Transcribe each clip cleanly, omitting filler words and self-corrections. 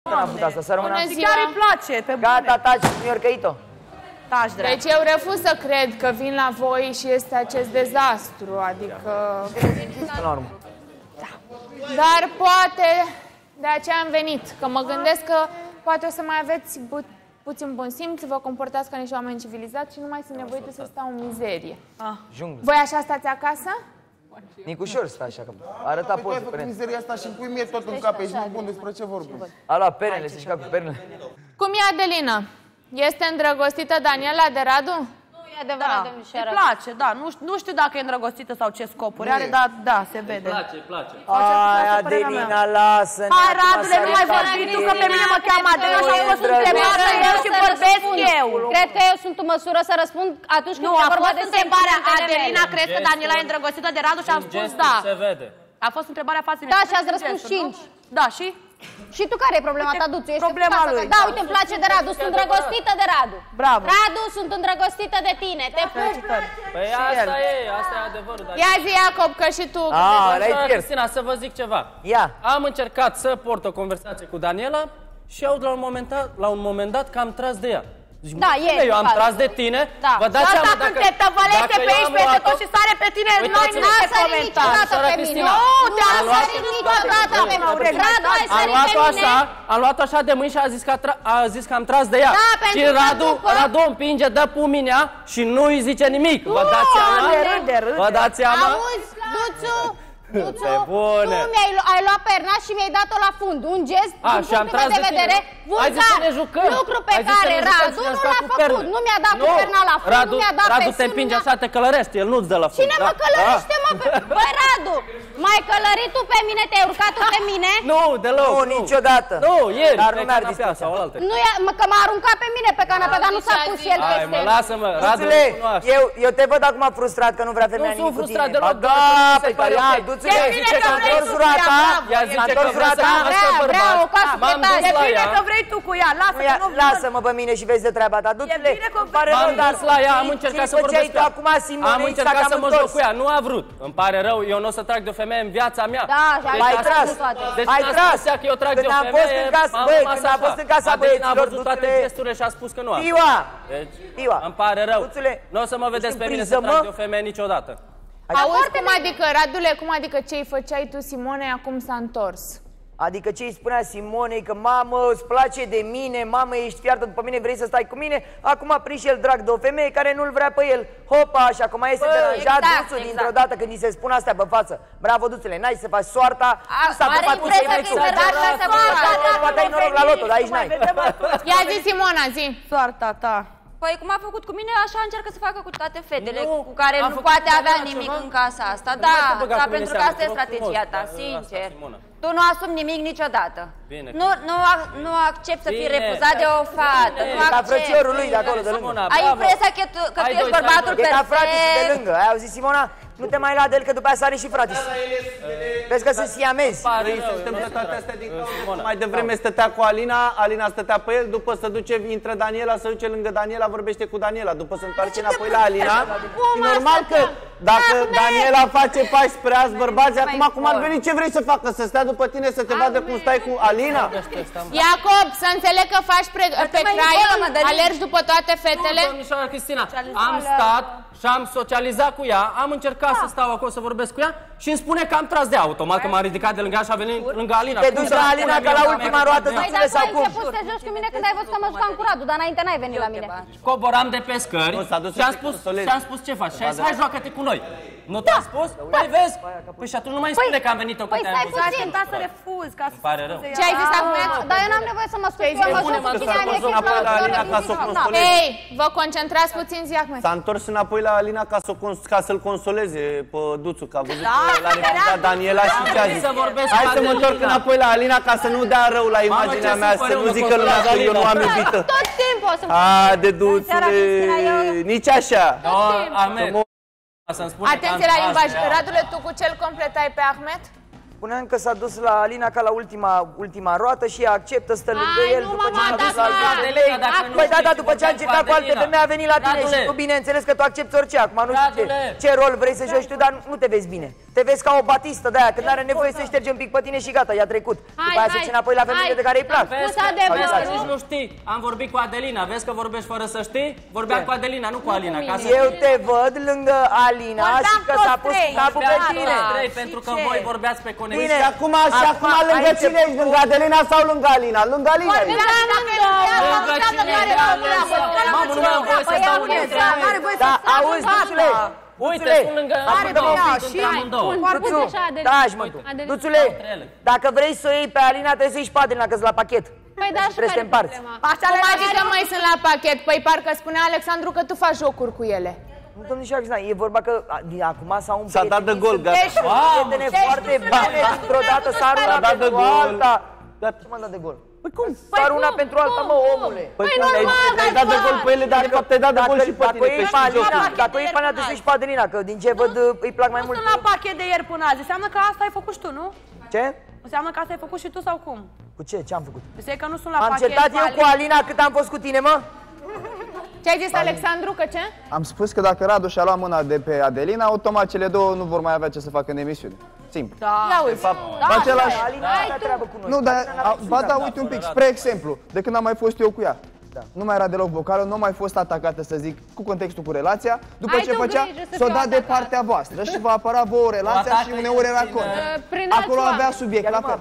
N-a făcut asta, să rămână. Chiar îi place, pe bune. Gata, taci, mi-a orcăit-o. Taci, drept. Deci eu refuz să cred că vin la voi și este acest dezastru, adică... Până la urmă. Dar poate, de aceea am venit, că mă gândesc că poate o să mai aveți puțin bun simț, vă comportați ca niște oameni civilizați și nu mai sunt nevoite să stau în mizerie. Voi așa stați acasă? Nicușor stă așa, că arăta Păi tu ai pozul făcut pe mizeria asta și îmi pui mie tot în cap, ești nebun, despre ce vorbim? A luat pernele, să-și cu pernele. Cum e Adelina? Este îndrăgostită Daniela de Radu? E adevărat, Îi place, da. Nu știu dacă e îndrăgostită sau ce scopuri are, dar da, se vede. Îi place. Hai, Adelina, lasă-ne. Hai, Radule, nu mai vorbi tu, că pe mine mă cheamă Adelina și am fost întrebată eu și vorbesc eu. Cred că eu sunt în măsură să răspund atunci când Nu, e a vorba fost de întrebarea, sentimentele Adelina, mele. crezi că Daniela e îndrăgostită de Radu și am spus da. Se vede. A fost întrebarea față de Da, și ați răspuns 5. Da, și? Și tu care e problema ta, Duțu? Ești Problema cu casa lui. ta. Da, uite, îmi place de Radu, sunt îndrăgostită de Radu. Bravo. Radu, sunt îndrăgostită de tine, te pup. Păi asta e adevărul. Ia zi, Iacob, că și tu... Cristina, să vă zic ceva. Ia. Am încercat să port o conversație cu Daniela și aud la un moment dat că am tras de ea. Zic, Da, eu am tras de tine, Da. vă dați seama Asta când te tăvălește pe aici, peste tot și sare pe tine, noi nu ne comentăm. Niciodată pe mine. Cristina. Nu, te-am sărit niciodată pe mine. Radu, ai sărit pe mine. Am luat-o așa de mâini și a zis că am tras de ea. Da, și pentru că Radu împinge, dă puminea și nu îi zice nimic. Vă dați seama? Râde. Vă dați seama? Auzi, Duțu, Pe bune. tu ai luat perna și mi-ai dat-o la fund. Un gest, din și am punctul tras meu de de tine, vedere, nu? Hai zis să ne jucăm. lucru pe Hai zis să care ne jucăm Radu și ne-am nu jucat l-a cu făcut. perne. Nu mi-a dat cu perna la fund, nu mi-a dat pe Radu te sun, împinge nu așa, te călărește, el nu-ți dă la fund. Cine mă călărește, mă? Băi, Radu, m-ai călărit tu pe mine, te-ai urcat tu pe mine? Nu, deloc. Nu, niciodată. Nu, ieri, Dar pe nu mi-ar canapea sau alaltă. Nu, că m-a aruncat pe mine pe canapea, dar nu s-a pus el Hai, peste. mă, lasă-mă, Radu, Duțule, nu cunoaște. eu te văd acum frustrat că nu vrea femeia Nu nimic sunt cu tine. frustrat deloc, Ba da, doar păi se pare ia, ok. Duțule, Zice că s-a vrei întors tu cu surata. Ea zice că vrea să surata. rămână Vreau o casă pe M-am tare. dus la E bine ea. că vrei tu cu ea, lasă că nu... Lasă-mă pe mine și vezi de treaba ta. Duțule, bine că pare M-am rău, dar dus la ea, am încercat să vorbesc cu tu ea. acum, Simone, Am încercat să mă joc cu ea, nu a vrut. Îmi pare rău, eu nu o să trag de o femeie în viața mea. Da, și Ai ai tras. toate. Deci Ai n-a tras. spus ea că eu trag de Când o am fost femeie, în casă, m-am băi, rămas când am așa. fost în casa Adelina a băieților, văzut toate Duțule, gesturile și a spus că nu a. Iua, Deci, Iua. îmi pare rău. Duțule, Nu o să mă vedeți ești pe în mine să priză, trag mă? de o femeie niciodată. Auzi, cum adică, Radule, cum adică ce-i făceai tu, Simone, acum s-a întors? Adică ce îi spunea Simonei că mamă, îți place de mine, mamă, ești fiartă după mine, vrei să stai cu mine? Acum a prins și el drag de o femeie care nu-l vrea pe el. Hopa, și acum este deranjat Duțul dintr-o dată când îi se spune astea pe față. Bravo, Duțule, n-ai să faci soarta, nu s-a pupat cu cei mai tu. Poate ai noroc la loto, dar aici n-ai. Ia zi, Simona, zi. Soarta ta. Păi cum a făcut cu mine, așa încearcă să facă cu toate fetele Nu, cu care a nu făcut poate avea ceva. nimic în casa asta. Nu Da, mai te băga dar cu mine pentru că seama, asta e te rog strategia frumos. ta, Asta, sincer. Simona. Tu nu asumi nimic niciodată. Bine. Nu accept să fii Bine. refuzat de o fată. Nu Ca accept. frățiorul lui de acolo, de lângă. Simona, Ai bravo. impresia că tu Ai ești doi bărbatul E ca frate și de perfect. lângă. Ai auzit, Simona? Nu te mai lua de el, că după aia sare și frate. Vezi că sunt siamezi. Pare Se rău, întâmplă eu toate nu astea din știu. cauza Simona. că mai devreme stătea cu Alina, Alina stătea pe el, după se duce, intră Daniela, se duce lângă Daniela, vorbește cu Daniela, după se întoarce înapoi la Alina. Și normal că dacă Daniela face pași spre alți bărbați, acum cum ar veni, ce vrei să facă? Să stea după tine, să te vadă cum stai cu Alina? Iacob, să înțeleg că faci pe mai craion, încolo, Mădălin. alergi după toate fetele? Nu, domnișoara Cristina, am stat și am socializat cu ea, am încercat să stau acolo să vorbesc cu ea și îmi spune că am tras de ea. Automat că m-am ridicat de lângă ea și a venit lângă Alina. Te duci la Alina ca la ultima roată, Păi, Duțule, dar tu sau ai cum? început să te joci cu mine când ai văzut că mă jucam cu Radu, dar înainte n-ai venit la mine. Coboram de pe scări Nu, s-a dus și să am te spus, consoleze. și am spus ce faci? Și ai zis, hai joacă-te cu noi. Nu te-am spus? Păi vezi? Păi și atunci nu mai spune că am venit-o că Păi te-am stai văzut. puțin. Ai să refuz, ca să pare rău. Ce ai zis acum? Dar eu n-am nevoie să mă spui, eu mă joc cu tine, am ieșit la înapoi la Alina ca să o consoleze. Ei, vă concentrați puțin, zi acum. S-a întors înapoi la Alina ca să-l consoleze pe Duțu, că a văzut că l-a refuzat Daniela și ce a zis. Să vorbesc Hai cu să mă întorc Adelina. înapoi la Alina ca să nu dea rău la imaginea ce mea, supăr să eu, nu mă zică lumea că eu nu am consolează iubită. tot timpul o să-mi Haide, Seara, Cristina, Duțule, nici așa. No, Ahmed. Să-mi spune că Atenție am la tras limbaj. de ea. Radule, tu cu ce-l completai pe Ahmed? Spuneam că s-a dus la Alina ca la ultima roată și ea acceptă, stă lângă el după ce s-a dus la alte femei. Păi da, după ce a încercat cu alte femei a venit la tine și tu bineînțeles că tu accepti orice. Acum nu știu ce rol vrei să joci tu, dar nu te vezi bine. Te vezi ca o batistă de aia, când are nevoie să șterge un pic pe tine și gata, i-a trecut. După aia se duce înapoi la femeile de care îi plac. Vezi că nici nu știi. Am vorbit cu Adelina, vezi că vorbești fără să știi? Vorbeam cu Adelina, nu cu Alina. Eu te văd lângă Alina și că s-a pus capul pe tine. Pentru că voi vorbeați pe conexiune. Și acum lângă cine ești? Lângă Adelina sau lângă Alina? Lângă Alina ești. Lângă cine e Mamă, nu mai am voie să stau în el. Da, auzi, Duțule. Uite, sunt lângă amândouă. Taci, mă, Duțule, dacă vrei să o iei pe Alina, trebuie să ieși pe Adelina, că-s la pachet. Păi da, și trebuie să te împarți. Cum adică mai sunt la pachet? Păi parcă spunea Alexandru că tu faci jocuri cu ele. Nu, domnișoara Cristina, e vorba că acum s-au un S-a dat de gol, gata. prietene foarte bune, dintr-o dată s-a dat de gol. Ce m-a dat de gol? Păi cum? Doar una pentru alta, mă, omule. Păi normal, ai dat de gol pe ele, dar de fapt ai dat de gol și pe tine. Dacă o iei pe Alina, trebuie să ieși pe Adelina, că din ce văd îi plac mai mult. Nu sunt la pachet de ieri până azi, înseamnă că asta ai făcut și tu, nu? Ce? Înseamnă că asta ai făcut și tu sau cum? Cu ce? Ce am făcut? Înseamnă că nu sunt la Am pachet certat eu cu Alina cât am fost cu tine, mă? Ce ai zis, Alexandru, că ce? Am spus că dacă Radu și-a luat mâna de pe Adelina, automat cele două nu vor mai avea ce să facă în emisiune. Simplu. Da. Același... Alina are treabă cu noi. Nu, dar, ba da, uite un pic, spre exemplu, de când am mai fost eu cu ea. Nu mai era deloc vocală, nu a mai fost atacată, să zic, cu contextul cu relația. După ce făcea, s-o dat de partea voastră și va apăra vouă relația și uneori era contra. Acolo avea subiect, la fel.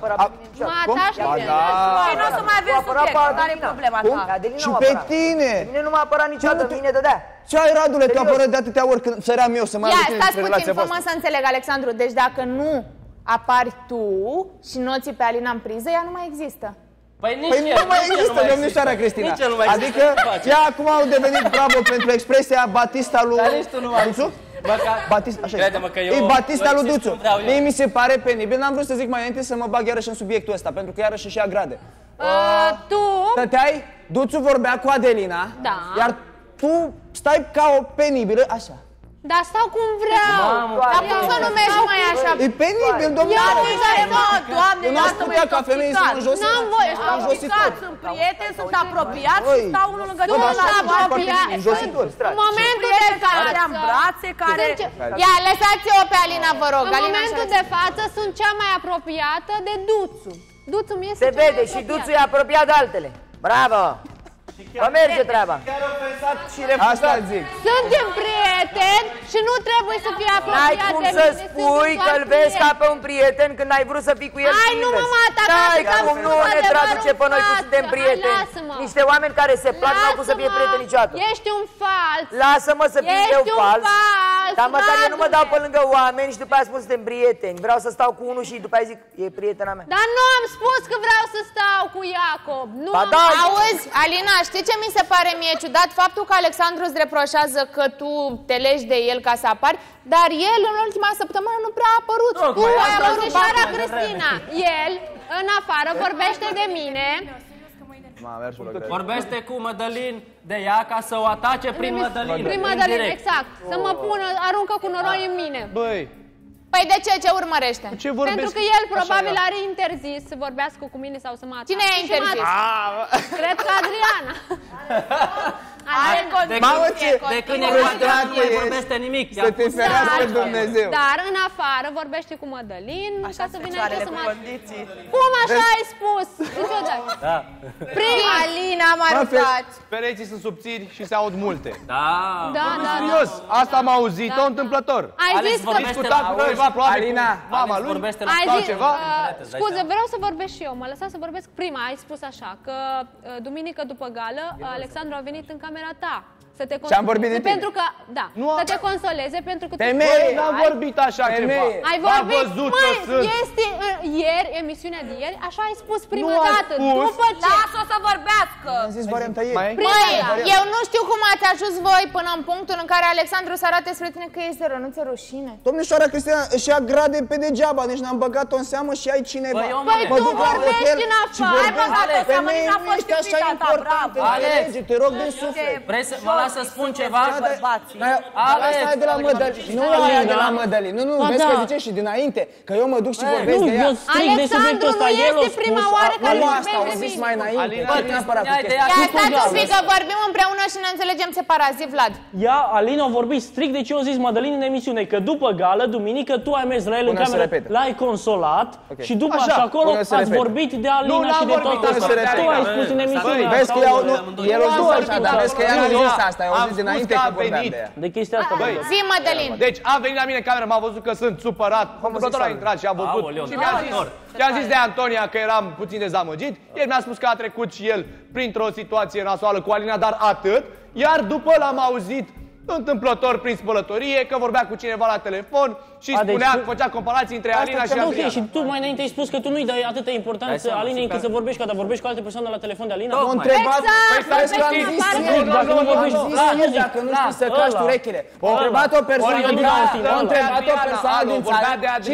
Păi nu o să mai avem subiect, care e problema ta? Și pe tine! Mine nu m-a apărat niciodată, mine dădea. Ce ai, Radule, te-a apărat de atâtea ori când săream eu să mai ia, stați puțin, fă-mă să înțeleg, Alexandru. Deci dacă nu apari tu și nu o ții pe Alina în priză, ea nu mai există. Păi nu mai există, domnișoara Cristina. Adică ea acum au devenit bravo pentru expresia Batista lui Duțu. Batista, așa e Batista lui Duțu. Mie mi se pare penibil, n-am vrut să zic mai înainte să mă bag iarăși în subiectul ăsta, pentru că iarăși și agrade. Tu? Stăteai, Duțu vorbea cu Adelina, iar tu stai ca o penibilă, așa. Dar stau cum vreau. Dar cum să nu mergi mai așa? E penibil, domnule. Doamne, nu aș putea ca femeii să mă jos. N-am voie, sunt prieteni, sunt apropiați, stau unul lângă celălalt. Sunt apropiați. În momentul de față. În brațe, care... Ia, lăsați-o pe Alina, vă rog. În momentul de față sunt cea mai apropiată de Duțu. Duțu mi este se vede și Duțu e apropiat de altele. Bravo! Vă merge treaba. Asta zic. Suntem prieteni și nu trebuie să fie apropiat de mine. N-ai cum să spui că îl vezi ca pe un prieten când ai vrut să fii cu el. Hai, nu mă atacați. N-ai cum, nu ne traduce pe noi că suntem prieteni. Niște oameni care se plac n-au cum să fie prieteni niciodată. Ești un fals. Lasă-mă să fiu eu fals. Dar măcar eu nu mă dau pe lângă oameni și după aia spun suntem prieteni. Vreau să stau cu unul și după aia zic e prietena mea. Dar nu am spus că vreau să stau cu Iacob. Nu am... Auzi, Alina, știi ce mi se pare mie ciudat? Faptul că Alexandru îți reproșează că tu te legi de el ca să apari, dar el în ultima săptămână nu prea a apărut. Tu ai apărut Sara Cristina. El, în afară, vorbește de mine. Vorbește cu Mădălin de ea ca să o atace prin Mădălin. Prin Mădălin, exact. Să mă pună, aruncă cu noroi în mine. Băi. Păi de ce? Ce urmărește? Pentru că el probabil are interzis să vorbească cu mine sau să mă atace. Cine e interzis? Cred că Adriana. De când e cu Adriana nu mai vorbește nimic. Să te ferească Dumnezeu. Dar în afară vorbește cu Mădălin ca să vină aici să mă atace. Cum așa ai spus? Prima Alina m-a rugat. Pereții sunt subțiri și se aud multe. Da. Serios, asta am auzit-o întâmplător. Ai zis că... Discutat cu ceva, probabil Alina, mama lui. Ai zis, ceva? scuze, vreau să vorbesc și eu, mă lăsați să vorbesc prima. Ai spus așa, că duminică după gală, Alexandru a venit în camera ta. Să te Și am vorbit de tine. Pentru că, da, să te consoleze, pentru că Femeie, n-am vorbit așa ceva. Ai vorbit, este ieri, emisiunea de ieri, așa ai spus prima dată. După ce... Lasă-o să vorbească. facă. Am zis varianta ei. Măi, eu nu știu cum ați ajuns voi până în punctul în care Alexandru să arate spre tine că ești de rău, nu-ți rușine? Domnișoara Cristina își ia grade pe degeaba, deci n-am băgat-o în seamă și ai cineva. Păi tu vorbești în afară. Ai băgat-o în seamă, nici n-a fost iubita ta, bravo. Alex, te rog din suflet. Vrei să mă las să spun ceva? Asta e de la Mădălin. Nu aia de la Mădălin. Nu, vezi că zice și dinainte, că eu mă duc și vorbesc de ea. Alexandru, nu este prima oară care asta au zis mai înainte. Ia stați un pic că vorbim împreună și ne înțelegem separat. Zi, Vlad. Alina a vorbit strict de ce eu zis Mădălin în emisiune, că după gală, duminică, tu ai mers la el în cameră, l-ai consolat și după așa acolo ați vorbit de Alina și de tot asta. Tu ai spus în emisiune. Vezi că el a zis așa, dar vezi că ea nu a zis asta, eu am zis dinainte că vorbeam de ea. De chestia asta. Zi, Mădălin. Deci a venit la mine în cameră, m-a văzut că sunt supărat. Întâmplător a intrat și a văzut. Și mi-a zis de Antonia că eram puțin dezamăgit. El mi-a spus că a trecut și el printr-o situație nasoală cu Alina, dar atât. Iar după l-am auzit întâmplător prin spălătorie, că vorbea cu cineva la telefon și spunea, făcea comparații între Alina și Adriana. Ok, și tu mai înainte ai spus că tu nu-i dai atâta importanță Alinei încât să vorbești ca vorbești cu alte persoane la telefon de Alina? M-a întrebat, dacă nu vorbești dacă nu știi să caști urechile. M-a întrebat o persoană din țară,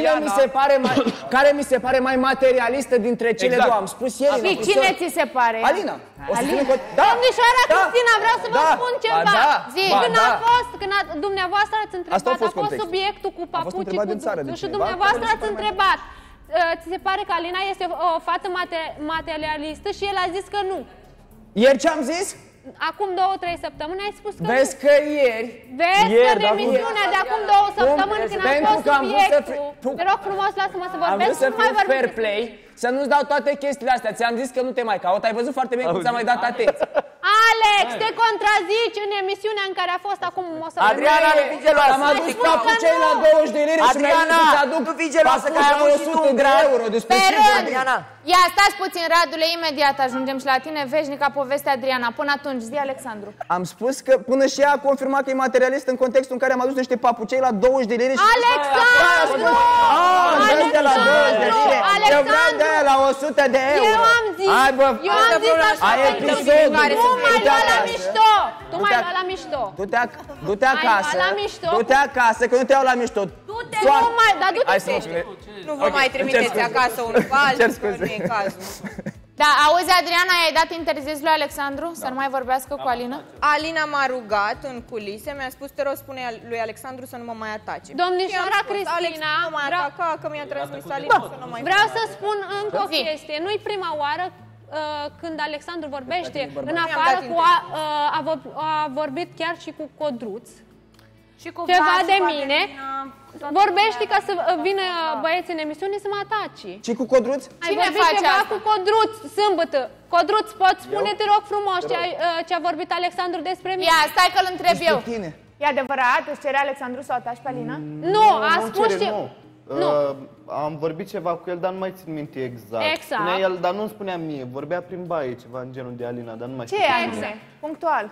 care mi se pare mai materialistă dintre cele două. Am spus ieri. Și cine ți se pare? Alina. Domnișoara Cristina, vreau să vă spun ceva. Când dumneavoastră ați întrebat, a fost subiectul cu papucii, cu duțul și dumneavoastră ați întrebat. Ți se pare că Alina este o fată materialistă și el a zis că nu. Ieri ce am zis? Acum 2-3 săptămâni ai spus că vezi că ieri... Vezi că în emisiunea de acum 2 săptămâni când a fost subiectul... Te rog frumos, lasă-mă să vorbesc, nu mai vorbesc. Fair play, să nu-ți dau toate chestiile astea. Ți-am zis că nu te mai caut, ai văzut foarte bine cum ți-am mai dat atenție. Alex, te contrazici în emisiunea în care a fost acum o să... Adriana, nu fi geloasă. Am adus papucei la 20 de lire și mi-ai zis să-ți aduc nu fi geloasă, că ai avut și tu un grad. Despre ce, Adriana? Ia, stați puțin, Radule, imediat ajungem și la tine, veșnica povestea Adriana. Până atunci, zi, Alexandru. Am spus că până și ea a confirmat că e materialist în contextul în care am adus niște papucei la 20 de lire și... Alexandru! De la 20 de lire. Eu vreau de aia la 100 de euro. Eu am zis, așa, ai episodul. Tu m-ai luat la mișto. Tu m-ai luat la mișto. Du-te acasă. Du-te acasă, că nu te iau la mișto. Du-te, nu mai, dar du-te. Nu vă mai trimiteți acasă unul pe altul, nu e cazul. Da, auzi, Adriana, ai dat interzis lui Alexandru să nu mai vorbească cu Alina? Alina m-a rugat în culise, mi-a spus, te rog, spune lui Alexandru să nu mă mai atace. Domnișoara Cristina, nu mă mai ataca, că mi-a transmis Alina să nu mai... Vreau să spun încă o chestie. Nu-i prima oară când Alexandru vorbește în afară cu a vorbit chiar și cu Codruț. Ceva de mine. Vorbești ca să vină băieți în emisiune să mă ataci. Și cu Codruț? Cine face ceva asta? Cu Codruț, sâmbătă. Codruț, poți spune, te rog frumos, ce a vorbit Alexandru despre mine? Ia, stai că-l întreb eu. E adevărat? Îți cere Alexandru să o ataci pe Alina? Nu, a spus ce... Nu. Am vorbit ceva cu el, dar nu mai țin minte exact. Spunea el, dar nu-mi spunea mie. Vorbea prin baie, ceva în genul de Alina, dar nu mai știu. Ce anume? Punctual.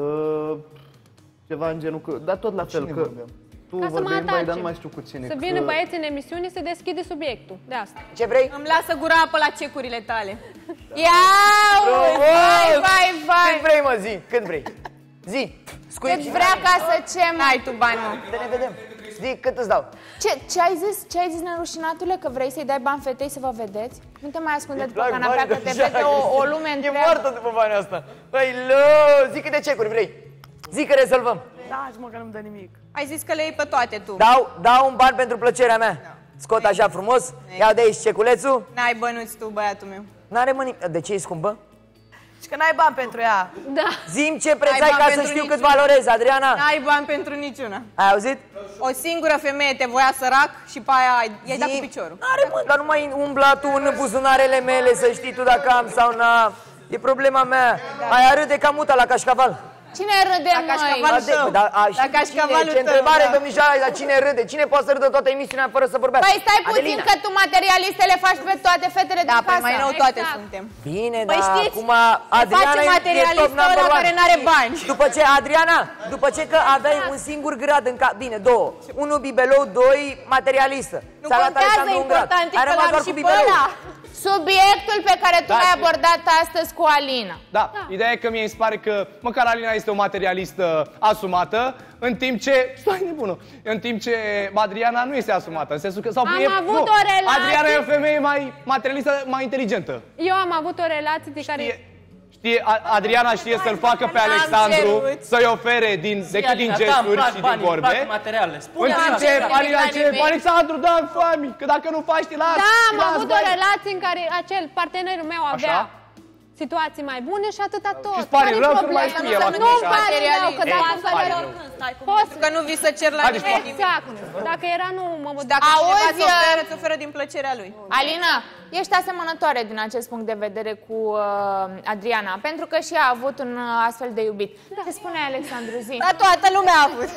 Ceva în genul, dar tot la fel, că tu vorbeai în baie, dar nu mai știu cu cine. Să vină băieți în emisiune să deschide subiectul, de asta. Ce vrei? Îmi lasă gura apă la cecurile tale. Iau! Vai! Cât vrei, mă, zi? Cât vrei? Zi! Cât vrea ca să ce ai tu bani, mă? Să ne vedem. Zi, cât îți dau? Ce ai zis? Ce ai zis, nerușinatule? Că vrei să-i dai bani fetei să vă vedeți? Nu te mai ascunde după canapea, că te vede o lume întreagă. E moartă după banii asta. Păi, zi câte cecuri vrei. Zi că rezolvăm. Da, mă, că nu-mi dă nimic. Ai zis că le iei pe toate tu. Dau un ban pentru plăcerea mea. Scot așa frumos. Iau de aici ceculețul. N-ai bănuți tu, băiatul meu. N-are mă nimic. De ce e scumpă? Și că n-ai bani pentru ea. Da. Zi-mi ce preț ai ca să știu cât valorezi, Adriana. N-ai bani pentru niciuna. Ai auzit? O singură femeie te voia sărac și pe aia i-ai dat cu piciorul. N-are mă, dar nu mai umbla tu în buzunarele mele să știi tu dacă am sau n-am. E problema mea. Aia râde ca muta la cașcaval. Cine râde, măi? La cașcavalul tău. Ce întrebare, domnișoara, dar cine râde? Cine poate să râdă toată emisiunea fără să vorbească? Păi stai puțin că tu materialiste le faci pe toate fetele din casă. Da, mai nou toate suntem. Bine, păi dar știți, acum Adriana e top number one. Care n-are bani. După ce, Adriana, după ce că aveai un singur grad în cap, bine, două. Unul bibelou, doi materialistă. Nu contează, important e că l-am și pe ăla. Subiectul pe care tu l-ai abordat astăzi cu Alina. Da, ideea e că mie îmi pare că măcar Alina este o materialistă asumată, în timp ce, stai nebună, în timp ce Adriana nu este asumată, în sensul că, sau Adriana e o femeie mai materialistă, mai inteligentă. Eu am avut o relație de care... Adriana știe să-l facă pe Alexandru să-i ofere decât din gesturi și din vorbe. În timp ce Alina ce, Alexandru, dă-mi foami, că dacă nu faci, te las. Da, am avut o relație în care acel partenerul meu avea situații mai bune și atâta tot. Și-ți pare rău că nu mai știe. Nu-mi pare rău, că dacă că nu vii să cer la nimeni. Exact. Dacă era, nu mă văd. Dacă cineva îți oferă din plăcerea lui. Alina, ești asemănătoare din acest punct de vedere cu Adriana, pentru că și ea a avut un astfel de iubit. Ce spune Alexandru, zi? Dar toată lumea a avut.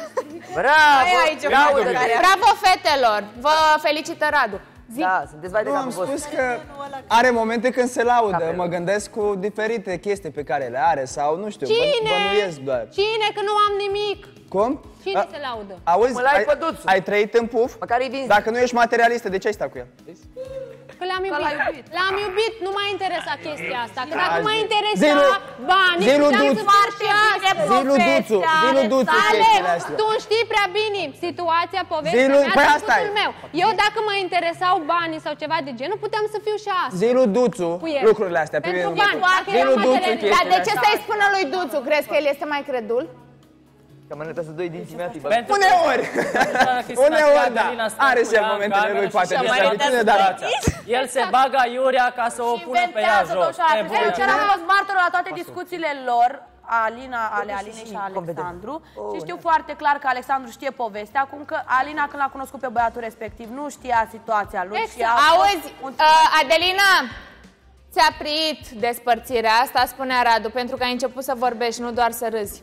Bravo! Bravo, fetelor! Vă felicită Radu. Da, sunteți vai de am spus că are momente când se laudă. Mă gândesc cu diferite chestii pe care le are sau nu știu, bănuiesc doar. Cine? Că nu am nimic. Cum? Cine se laudă? Auzi, ai trăit în puf? Dacă nu ești materialistă, de ce ai stat cu el? Că l-am iubit. L-am iubit, nu m-a interesat chestia asta. Că dacă m-a interesat banii, puteam să fac și asta. Zilu Duțu chestiile astea. Tu știi prea bine situația, povestea mea, trecutul meu. Eu dacă mă interesau banii sau ceva de genul, puteam să fiu și asta. Zilu Duțu lucrurile astea. Pentru bani. Zilu Duțu chestiile astea. Dar de ce să-i spună lui Duțu? Crezi că el este mai credul? Că mă nătează doi dinții mea tipa. Uneori, da. Are și momentele lui, poate de dar el se bagă aiurea ca să o pună pe ea jos. Eu am fost martor la toate discuțiile lor, ale Alinei și Alexandru, și știu foarte clar că Alexandru știe povestea, acum că Alina, când l-a cunoscut pe băiatul respectiv, nu știa situația lui. Auzi, Adelina, ți-a prit despărțirea asta, spunea Radu, pentru că ai început să vorbești, nu doar să râzi.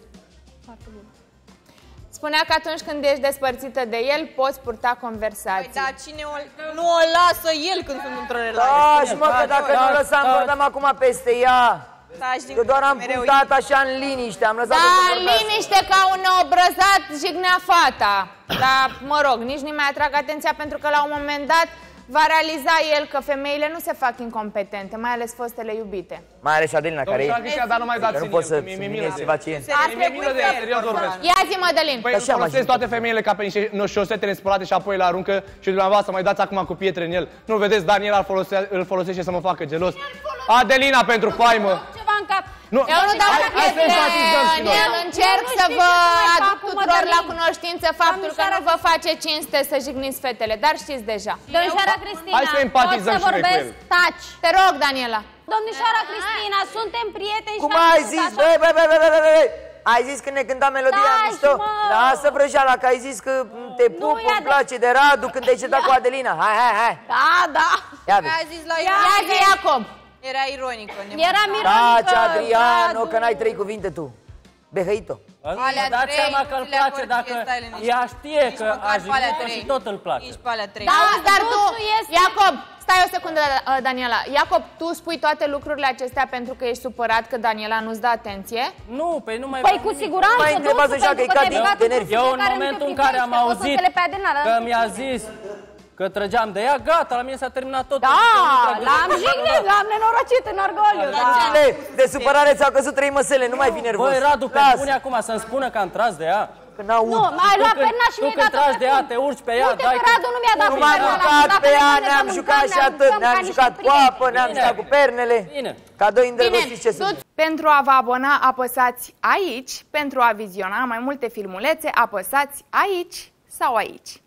Spunea că atunci când ești despărțită de el, poți purta conversații. Păi, dar cine nu o lasă el când sunt într-o relație? Taci, mă, că dacă nu o lăsam, vorbeam acum peste ea. Eu doar am purtat așa în liniște, am lăsat. Da, în liniște, ca un neobrăzat jignea fata. Dar, mă rog, nici nu mai atrag atenția, pentru că la un moment dat va realiza el că femeile nu se fac incompetente, mai ales fostele iubite. Mai ales Adelina, care e... Dar nu mai dați nu pot să se face el. Ia zi, Mădălin. Păi folosesc toate femeile ca pe niște șosete nespălate și apoi le aruncă și dumneavoastră mai dați acum cu pietre în el. Nu vedeți, Daniel îl folosește să mă facă gelos. Adelina pentru faimă. Ceva în cap. Eu nu dau el încerc să vă aduc tuturor la cunoștință faptul că nu vă face cinste să jigniți fetele, dar știți deja. Domnișoara Cristina, pot să vorbesc? Taci. Te rog, Daniela. Domnișoara Cristina, suntem prieteni. Cum ai zis? Ai zis când ne cânta melodia mișto? Lasă vrăjeala, că ai zis că te pup, îmi place de Radu când te-ai cetat cu Adelina. Hai. Da. Ia zis la Iacob. Era ironică. Eram ironică. Taci, Adriano, că n-ai 3 cuvinte tu. Behăit-o. Dați seama că îl place dacă ea știe că a jignit-o și tot îl place. Nici pe alea 3. Da, dar tu, Iacob, stai o secundă, Daniela. Iacob, tu spui toate lucrurile acestea pentru că ești supărat că Daniela nu-ți dă atenție? Nu, păi nu mai... Păi cu siguranță, eu în momentul în care am auzit că mi-a zis că trăgeam de ea, gata, la mine s-a terminat tot. Da, l-am jignit, l-am nenorocit în orgoliu. De supărare ți-au căzut 3 măsele, nu mai fi nervos. Băi, Radu, pe bune acum să-mi spună că am tras de ea. Nu, mai luat perna și mi-ai dat-o. Tu când tragi de ea, te urci pe ea, dai... Uite că Radu nu mi-a dat perna. Nu m-am jucat pe ea, ne-am jucat și atât. Ne-am jucat cu apă, ne-am jucat cu pernele. Ca doi îndrăgostiți ce sunt. Pentru a vă abona, apăsați aici. Pentru a viziona mai multe filmulețe, apăsați aici sau aici.